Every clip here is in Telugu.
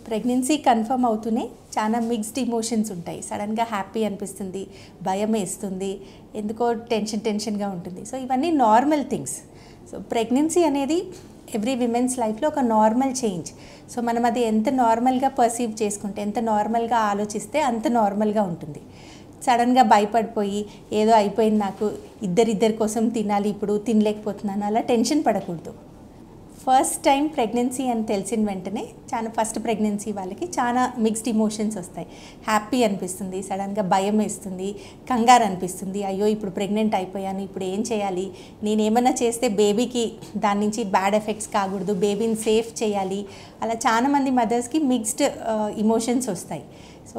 ప్రెగ్నెన్సీ కన్ఫర్మ్ అవుతూనే చాలా మిక్స్డ్ ఎమోషన్స్ ఉంటాయి. సడన్గా హ్యాపీ అనిపిస్తుంది, భయం వేస్తుంది, ఎందుకో టెన్షన్గా ఉంటుంది. సో ఇవన్నీ నార్మల్ థింగ్స్. సో ప్రెగ్నెన్సీ అనేది ఎవ్రీ విమెన్స్ లైఫ్లో ఒక నార్మల్ చేంజ్. సో మనం అది ఎంత నార్మల్గా పర్సీవ్ చేసుకుంటే, ఎంత నార్మల్గా ఆలోచిస్తే అంత నార్మల్గా ఉంటుంది. సడన్గా భయపడిపోయి ఏదో అయిపోయింది, నాకు ఇద్దరి కోసం తినాలి, ఇప్పుడు తినలేకపోతున్నాను, అలా టెన్షన్ పడకూడదు. ఫస్ట్ టైం ప్రెగ్నెన్సీ అని తెలిసిన వెంటనే ఫస్ట్ ప్రెగ్నెన్సీ వాళ్ళకి చాలా మిక్స్డ్ ఎమోషన్స్ వస్తాయి. హ్యాపీ అనిపిస్తుంది, సడన్గా భయం వేస్తుంది, కంగారు అనిపిస్తుంది. అయ్యో ఇప్పుడు ప్రెగ్నెంట్ అయిపోయాను, ఇప్పుడు ఏం చేయాలి, నేను ఏమైనా చేస్తే బేబీకి దాని నుంచి బ్యాడ్ ఎఫెక్ట్స్ కాకూడదు, బేబీని సేఫ్ చేయాలి, అలా చాలామంది మదర్స్కి మిక్స్డ్ ఎమోషన్స్ వస్తాయి. సో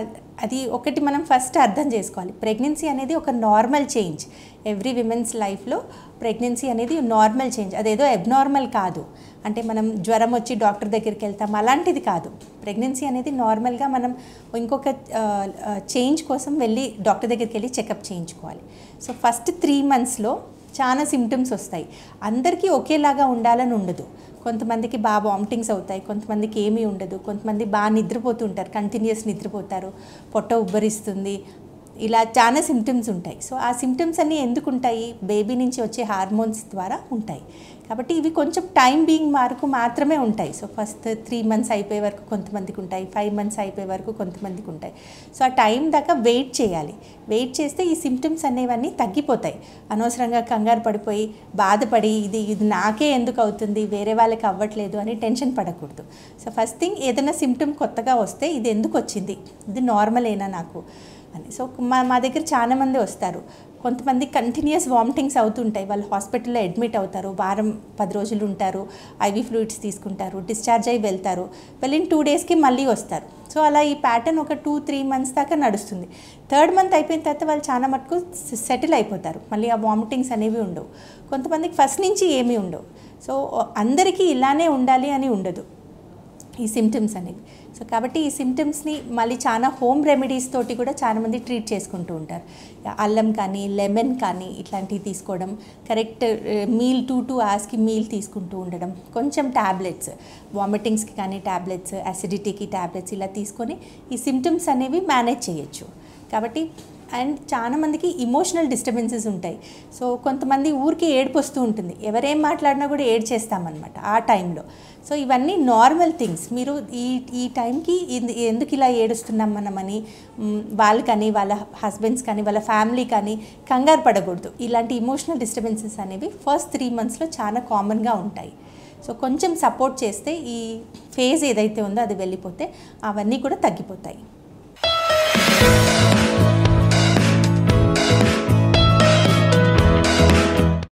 అది ఒకటి మనం ఫస్ట్ అర్థం చేసుకోవాలి. ప్రెగ్నెన్సీ అనేది ఒక నార్మల్ చేంజ్. ఎవ్రీ విమెన్స్ లైఫ్లో ప్రెగ్నెన్సీ అనేది నార్మల్ చేంజ్, అదేదో అబ్నార్మల్ కాదు. అంటే మనం జ్వరం వచ్చి డాక్టర్ దగ్గరికి వెళ్తాం అలాంటిది కాదు. ప్రెగ్నెన్సీ అనేది నార్మల్గా మనం ఇంకొక చేంజ్ కోసం వెళ్ళి డాక్టర్ దగ్గరికి వెళ్ళి చెకప్ చేయించుకోవాలి. సో ఫస్ట్ 3 monthsలో చాలా సిమ్టమ్స్ వస్తాయి. అందరికీ ఒకేలాగా ఉండాలని ఉండదు. కొంతమందికి బాగా వామిటింగ్స్ అవుతాయి, కొంతమందికి ఏమీ ఉండదు, కొంతమంది బాగా నిద్రపోతుంటారు, కంటిన్యూస్ నిద్రపోతారు, పొట్ట ఉబ్బరిస్తుంది, ఇలా చాలా సిమ్టమ్స్ ఉంటాయి. సో ఆ సిమ్టమ్స్ అన్నీ ఎందుకు ఉంటాయి? బేబీ నుంచి వచ్చే హార్మోన్స్ ద్వారా ఉంటాయి. కాబట్టి ఇవి కొంచెం టైం బీయింగ్ వరకు మాత్రమే ఉంటాయి. సో ఫస్ట్ 3 months అయిపోయే వరకు కొంతమందికి ఉంటాయి, 5 months అయిపోయే వరకు కొంతమందికి ఉంటాయి. సో ఆ టైం దాకా వెయిట్ చేయాలి. వెయిట్ చేస్తే ఈ సిమ్టమ్స్ అనేవన్నీ తగ్గిపోతాయి. అనవసరంగా కంగారు పడిపోయి బాధపడి ఇది నాకే ఎందుకు అవుతుంది, వేరే వాళ్ళకి అవ్వట్లేదు అని టెన్షన్ పడకూడదు. సో ఫస్ట్ థింగ్, ఏదైనా సిమ్టమ్ కొత్తగా వస్తే ఇది ఎందుకు వచ్చింది, ఇది నార్మలేనా నాకు అని. సో మా దగ్గర చాలామంది వస్తారు. కొంతమంది కంటిన్యూస్ వామిటింగ్స్ అవుతుంటాయి, వాళ్ళు హాస్పిటల్లో అడ్మిట్ అవుతారు, వారం 10 రోజులు ఉంటారు, ఐవీ ఫ్లూయిడ్స్ తీసుకుంటారు, డిశ్చార్జ్ అయ్యి వెళ్తారు, వెళ్ళిన 2 daysకి మళ్ళీ వస్తారు. సో అలా ఈ ప్యాటర్న్ ఒక 2-3 months దాకా నడుస్తుంది. 3rd month అయిపోయిన తర్వాత వాళ్ళు చాలా మటుకు సెటిల్ అయిపోతారు, మళ్ళీ ఆ వామిటింగ్స్ అనేవి ఉండవు. కొంతమందికి ఫస్ట్ నుంచి ఏమీ ఉండవు. సో అందరికీ ఇలానే ఉండాలి అని ఉండదు ఈ సిమ్టమ్స్ అనేవి. సో కాబట్టి ఈ సిమ్టమ్స్ని మళ్ళీ చాలా హోమ్ రెమెడీస్ తోటి కూడా చాలామంది ట్రీట్ చేసుకుంటూ ఉంటారు. అల్లం కానీ, లెమన్ కానీ ఇట్లాంటివి తీసుకోవడం, కరెక్ట్ మీల్ 2 hours మీల్ తీసుకుంటూ ఉండడం, కొంచెం ట్యాబ్లెట్స్, వామిటింగ్స్కి కానీ ట్యాబ్లెట్స్, అసిడిటీకి ట్యాబ్లెట్స్ ఇలా తీసుకొని ఈ సిమ్టమ్స్ అనేవి మేనేజ్ చేయొచ్చు. కాబట్టి అండ్ చాలామందికి ఇమోషనల్ డిస్టర్బెన్సెస్ ఉంటాయి. సో కొంతమంది ఊరికి ఏడుపు వస్తూ ఉంటుంది, ఎవరేం మాట్లాడినా కూడా ఏడ్చేస్తామన్నమాట ఆ టైంలో. సో ఇవన్నీ నార్మల్ థింగ్స్. మీరు ఈ టైంకి ఎందుకు ఇలా ఏడుస్తున్నాం మనమని వాళ్ళు కానీ, వాళ్ళ హస్బెండ్స్ కానీ, వాళ్ళ ఫ్యామిలీ కానీ కంగారు పడకూడదు. ఇలాంటి ఇమోషనల్ డిస్టర్బెన్సెస్ అనేవి ఫస్ట్ 3 monthsలో చాలా కామన్గా ఉంటాయి. సో కొంచెం సపోర్ట్ చేస్తే ఈ ఫేజ్ ఏదైతే ఉందో అది వెళ్ళిపోతే అవన్నీ కూడా తగ్గిపోతాయి.